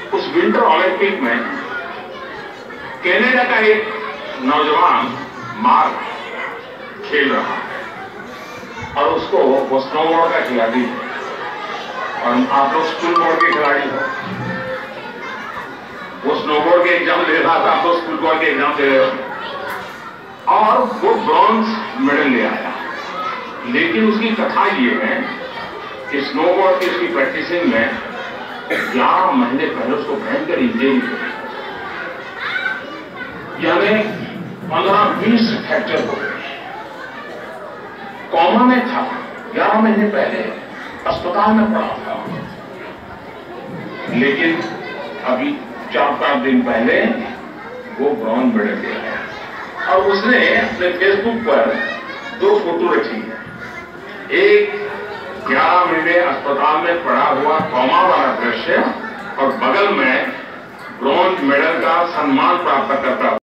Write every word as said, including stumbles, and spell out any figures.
उस winter Olympic में Canada का एक नौजवान मार्क खेल रहा है और उसको वो स्नोबोर्ड का खिलाड़ी है और आप लोग स्कूल बोर्ड के खिलाड़ी हो, वो स्नोबोर्ड के एग्जाम दे रहा था, आप लोग स्कूल बोर्ड के एग्जाम दे रहे हो और वो ब्रॉन्ज मेडल ले आया। लेकिन उसकी कथा ये है कि स्नोबोर्ड की उसकी प्रैक्टिसिंग में ग्यारह महीने पहले उसको भयंकर इंजरी हुई, यानी पंद्रह बीस फ्रैक्चर हो गए, कोमा में था, ग्यारह महीने पहले अस्पताल में पड़ा था। लेकिन अभी चार पांच दिन पहले वो ब्रॉन्ज मेडल ले आया और उसने अपने फेसबुक पर दो फोटो रखी है, एक ग्यारह महीने अस्पताल में पड़ा हुआ कोमा वाला दृश्य और बगल में ब्रॉन्ज मेडल का सम्मान प्राप्त करता